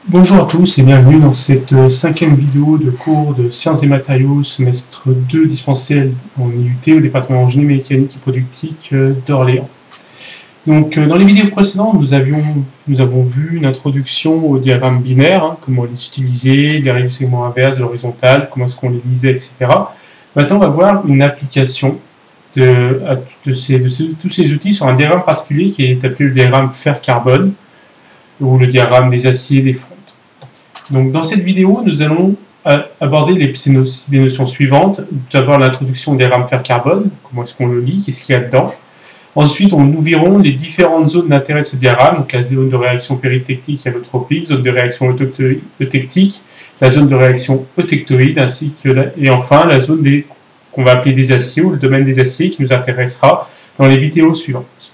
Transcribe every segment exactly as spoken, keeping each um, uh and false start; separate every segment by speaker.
Speaker 1: Bonjour à tous et bienvenue dans cette cinquième vidéo de cours de Sciences et Matériaux, semestre deux dispensé en I U T au département génie mécanique et productique d'Orléans. Donc dans les vidéos précédentes, nous, avions, nous avons vu une introduction au diagramme binaire, hein, comment les utiliser, les règles du segment inverse, de l'horizontale, comment est-ce qu'on les lisait, et cetera. Maintenant, on va voir une application de, de, ces, de ces, tous ces outils sur un diagramme particulier qui est appelé le diagramme fer-carbone, ou le diagramme des aciers et des fontes. Donc dans cette vidéo, nous allons aborder les, les notions suivantes. Tout d'abord l'introduction au diagramme fer-carbone, comment est-ce qu'on le lit, qu'est-ce qu'il y a dedans. Ensuite, on, nous verrons les différentes zones d'intérêt de ce diagramme, donc la zone de réaction péritectique et allotropique, zone de réaction eutectique, la zone de réaction eutectoïde, ainsi que la, et enfin la zone qu'on va appeler des aciers, ou le domaine des aciers, qui nous intéressera dans les vidéos suivantes.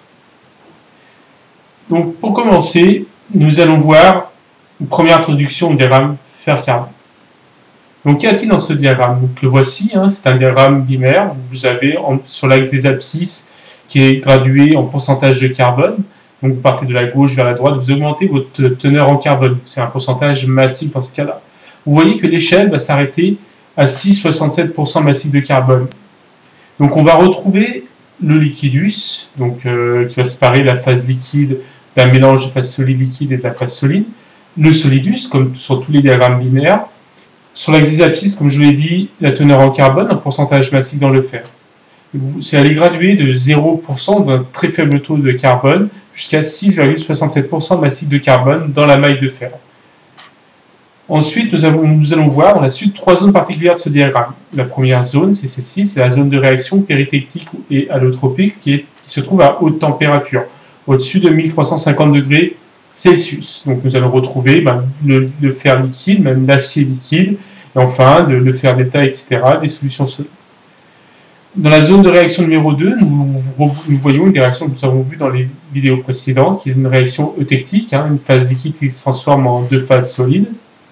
Speaker 1: Donc pour commencer, nous allons voir une première introduction au diagramme fer-carbone. Donc qu'y a-t-il dans ce diagramme? Donc le voici, hein, c'est un diagramme binaire. Vous avez en, sur l'axe des abscisses qui est gradué en pourcentage de carbone. Donc vous partez de la gauche vers la droite, vous augmentez votre teneur en carbone. C'est un pourcentage massif dans ce cas-là. Vous voyez que l'échelle va s'arrêter à six virgule soixante-sept pour cent massif de carbone. Donc on va retrouver le liquidus, donc, euh, qui va séparer la phase liquide d'un mélange de phase solide liquide et de la phase solide, le solidus, comme sur tous les diagrammes binaires. Sur l'axe des abscisses, comme je vous l'ai dit, la teneur en carbone, un pourcentage massif dans le fer. C'est aller graduer de zéro pour cent d'un très faible taux de carbone jusqu'à six virgule soixante-sept pour cent massif de carbone dans la maille de fer. Ensuite, nous, avons, nous allons voir dans la suite trois zones particulières de ce diagramme. La première zone, c'est celle-ci, c'est la zone de réaction péritectique et allotropique qui, est, qui se trouve à haute température, au-dessus de mille trois cent cinquante degrés Celsius. Donc nous allons retrouver ben, le, le fer liquide, même l'acier liquide, et enfin de, le fer delta, et cetera, des solutions solides. Dans la zone de réaction numéro deux, nous, nous voyons une des réactions que nous avons vues dans les vidéos précédentes, qui est une réaction eutectique, hein, une phase liquide qui se transforme en deux phases solides.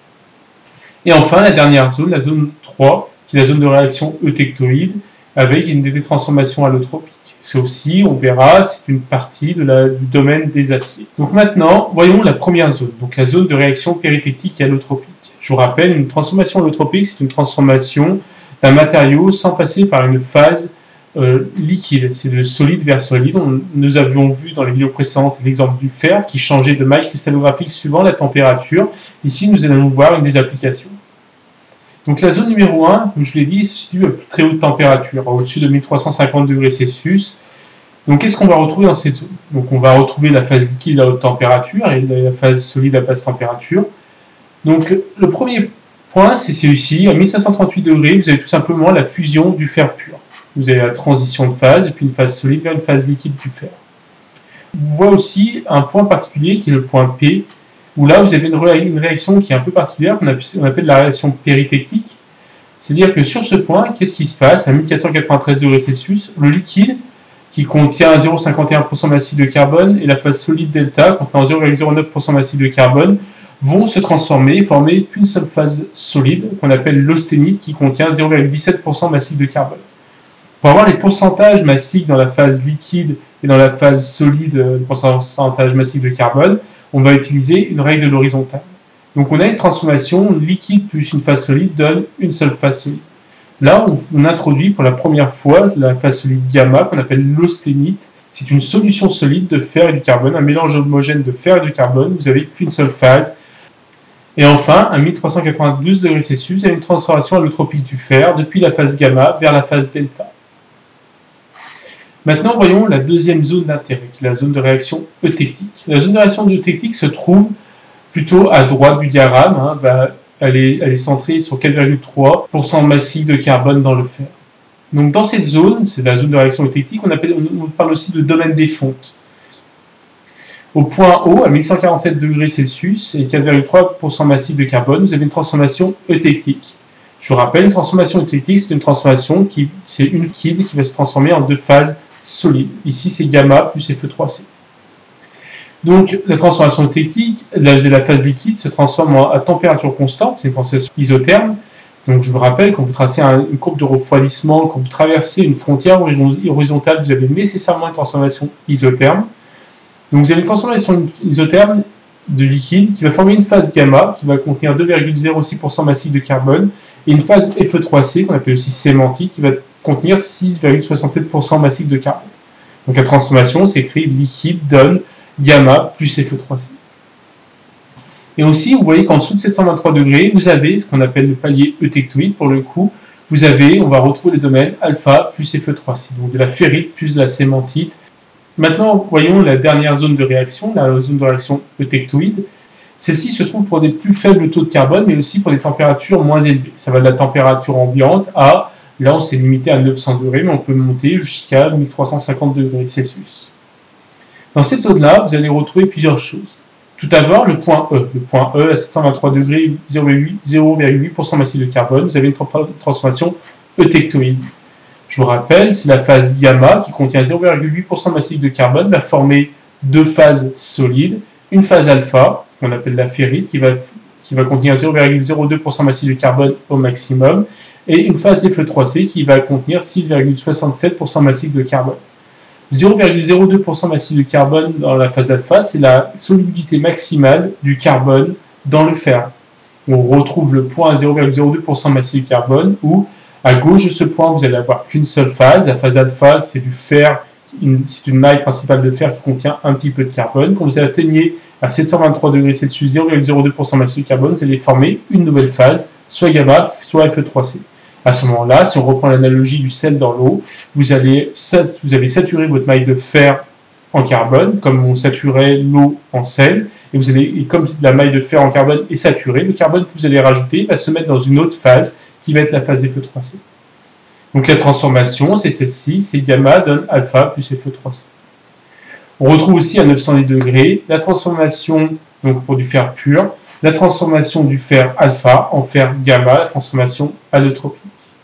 Speaker 1: Et enfin, la dernière zone, la zone trois, qui est la zone de réaction eutectoïde, avec une des transformations allotropiques. C'est aussi, on verra, c'est une partie de la, du domaine des aciers. Donc maintenant, voyons la première zone, donc la zone de réaction péritectique et allotropique. Je vous rappelle, une transformation allotropique, c'est une transformation d'un matériau sans passer par une phase euh, liquide. C'est de solide vers solide. On, nous avions vu dans les vidéos précédentes l'exemple du fer qui changeait de maille cristallographique suivant la température. Ici, nous allons voir une des applications. Donc la zone numéro un, comme je l'ai dit, se situe à très haute température, au-dessus de mille trois cent cinquante degrés Celsius. Donc qu'est-ce qu'on va retrouver dans cette zone? Donc on va retrouver la phase liquide à haute température et la phase solide à basse température. Donc le premier point, c'est celui-ci, à mille cinq cent trente-huit degrés, vous avez tout simplement la fusion du fer pur. Vous avez la transition de phase, et puis une phase solide vers une phase liquide du fer. On voit aussi un point particulier qui est le point P, où là vous avez une, ré une réaction qui est un peu particulière, qu'on appelle la réaction péritectique. C'est-à-dire que sur ce point, qu'est-ce qui se passe? À mille quatre cent quatre-vingt-treize degrés Celsius, le liquide, qui contient zéro virgule cinquante et un pour cent massif de carbone, et la phase solide delta, contenant zéro virgule zéro neuf pour cent massif de carbone, vont se transformer et former qu'une seule phase solide, qu'on appelle l'austénite, qui contient zéro virgule dix-sept pour cent massif de carbone. Pour avoir les pourcentages massifs dans la phase liquide et dans la phase solide, le pourcentage massif de carbone, on va utiliser une règle de l'horizontale. Donc on a une transformation liquide plus une phase solide donne une seule phase solide. Là, on, on introduit pour la première fois la phase solide gamma, qu'on appelle l'austénite. C'est une solution solide de fer et du carbone, un mélange homogène de fer et de carbone. Vous n'avez qu'une seule phase. Et enfin, à mille trois cent quatre-vingt-douze degrés Celsius, il y a une transformation allotropique du fer depuis la phase gamma vers la phase delta. Maintenant, voyons la deuxième zone d'intérêt, qui est la zone de réaction eutectique. La zone de réaction eutectique se trouve plutôt à droite du diagramme. Hein, va, elle, est, elle est centrée sur quatre virgule trois pour cent massif de carbone dans le fer. Donc dans cette zone, c'est la zone de réaction eutectique, on, appelle, on parle aussi de domaine des fontes. Au point O, à mille cent quarante-sept degrés Celsius et quatre virgule trois pour cent massif de carbone, vous avez une transformation eutectique. Je vous rappelle, une transformation eutectique, c'est une transformation qui, c'est une liquide qui va se transformer en deux phases solides. Ici, c'est gamma plus F E trois C. Donc, la transformation eutectique, la, la phase liquide se transforme à température constante, c'est une transformation isotherme. Donc, je vous rappelle, quand vous tracez un, une courbe de refroidissement, quand vous traversez une frontière horizontale, vous avez nécessairement une transformation isotherme. Donc, vous avez une transformation isotherme de liquide qui va former une phase gamma qui va contenir deux virgule zéro six pour cent massif de carbone et une phase F E trois C qu'on appelle aussi sémantique qui va contenir six virgule soixante-sept pour cent massif de carbone. Donc la transformation s'écrit liquide donne gamma plus F E trois C. Et aussi, vous voyez qu'en dessous de sept cent vingt-trois degrés, vous avez ce qu'on appelle le palier eutectoïde. Pour le coup, vous avez, on va retrouver les domaines alpha plus F E trois C, donc de la ferrite plus de la sémantite. Maintenant, voyons la dernière zone de réaction, la zone de réaction eutectoïde. Celle-ci se trouve pour des plus faibles taux de carbone, mais aussi pour des températures moins élevées. Ça va de la température ambiante à, là on s'est limité à neuf cents degrés, mais on peut monter jusqu'à mille trois cent cinquante degrés Celsius. Dans cette zone-là, vous allez retrouver plusieurs choses. Tout d'abord, le point E. Le point E, à sept cent vingt-trois degrés, zéro virgule huit pour cent massif de carbone, vous avez une transformation eutectoïde. Je vous rappelle, c'est la phase gamma qui contient zéro virgule huit pour cent massif de carbone, va former deux phases solides, une phase alpha, qu'on appelle la ferrite, qui va, qui va contenir zéro virgule zéro deux pour cent massif de carbone au maximum, et une phase F E trois C qui va contenir six virgule soixante-sept pour cent massif de carbone. zéro virgule zéro deux pour cent massif de carbone dans la phase alpha, c'est la solubilité maximale du carbone dans le fer. On retrouve le point à zéro virgule zéro deux pour cent massif de carbone où, à gauche de ce point, vous allez avoir qu'une seule phase. La phase alpha, c'est du fer, c'est une maille principale de fer qui contient un petit peu de carbone. Quand vous atteignez à sept cent vingt-trois degrés Celsius zéro virgule zéro deux pour cent massif de carbone, vous allez former une nouvelle phase, soit gamma, soit F E trois C. À ce moment-là, si on reprend l'analogie du sel dans l'eau, vous, allez, vous avez saturé votre maille de fer en carbone, comme on saturait l'eau en sel, et, vous allez, et comme la maille de fer en carbone est saturée, le carbone que vous allez rajouter va se mettre dans une autre phase, qui va être la phase F E trois C. Donc la transformation, c'est celle-ci, c'est gamma donne alpha plus F E trois C. On retrouve aussi à neuf cent dix degrés la transformation, donc pour du fer pur, la transformation du fer alpha en fer gamma, la transformation allotropique.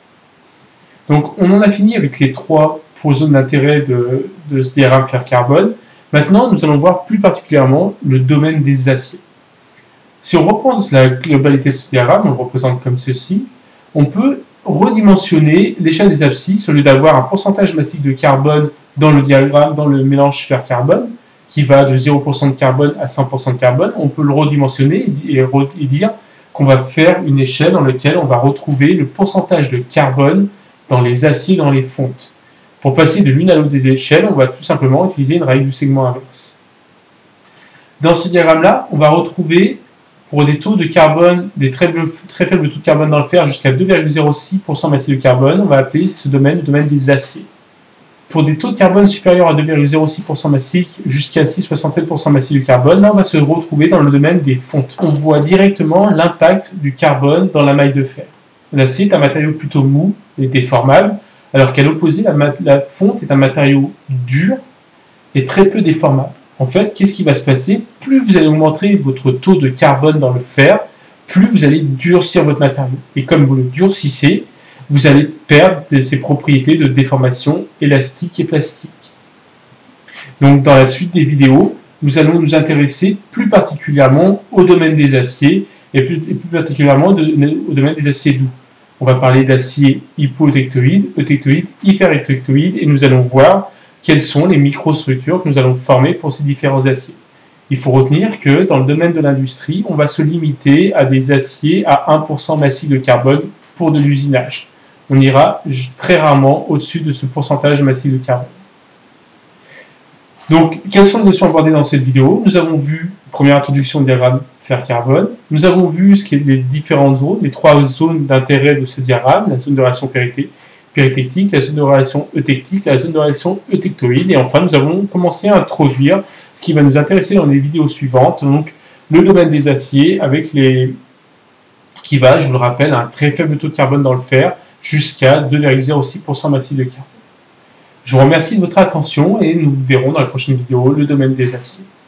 Speaker 1: Donc on en a fini avec les trois zones d'intérêt de, de ce diagramme fer-carbone. Maintenant, nous allons voir plus particulièrement le domaine des aciers. Si on reprend la globalité de ce diagramme, on le représente comme ceci, on peut redimensionner l'échelle des abscisses au lieu d'avoir un pourcentage massif de carbone dans le diagramme, dans le mélange fer-carbone, qui va de zéro pour cent de carbone à cent pour cent de carbone, on peut le redimensionner et, et dire qu'on va faire une échelle dans laquelle on va retrouver le pourcentage de carbone dans les aciers, dans les fontes. Pour passer de l'une à l'autre des échelles, on va tout simplement utiliser une règle du segment inverse. Dans ce diagramme-là, on va retrouver pour des taux de carbone, des très, très faibles taux de carbone dans le fer jusqu'à deux virgule zéro six pour cent massif de carbone, on va appeler ce domaine le domaine des aciers. Pour des taux de carbone supérieurs à deux virgule zéro six pour cent massif jusqu'à six virgule soixante-sept pour cent massif de carbone, là on va se retrouver dans le domaine des fontes. On voit directement l'impact du carbone dans la maille de fer. L'acier est un matériau plutôt mou et déformable, alors qu'à l'opposé, la, la fonte est un matériau dur et très peu déformable. En fait, qu'est-ce qui va se passer? Plus vous allez augmenter votre taux de carbone dans le fer, plus vous allez durcir votre matériau. Et comme vous le durcissez, vous allez perdre ses propriétés de déformation élastique et plastique. Donc, dans la suite des vidéos, nous allons nous intéresser plus particulièrement au domaine des aciers et plus, et plus particulièrement de, au domaine des aciers doux. On va parler d'acier hypoeutectoïde, eutectoïde, hypereutectoïde, et nous allons voir quelles sont les microstructures que nous allons former pour ces différents aciers. Il faut retenir que dans le domaine de l'industrie, on va se limiter à des aciers à un pour cent massif de carbone pour de l'usinage. On ira très rarement au-dessus de ce pourcentage massif de carbone. Donc, quelles sont les notions abordées dans cette vidéo? Nous avons vu première introduction du diagramme fer-carbone. Nous avons vu ce qui est les différentes zones, les trois zones d'intérêt de ce diagramme, la zone de réaction péritectique, la zone de réaction eutectique, la zone de réaction eutectoïde. Et enfin, nous avons commencé à introduire ce qui va nous intéresser dans les vidéos suivantes, donc le domaine des aciers, avec les qui va, je vous le rappelle, à un très faible taux de carbone dans le fer, jusqu'à deux virgule zéro six pour cent massif de carbone. Je vous remercie de votre attention et nous verrons dans la prochaine vidéo le domaine des aciers.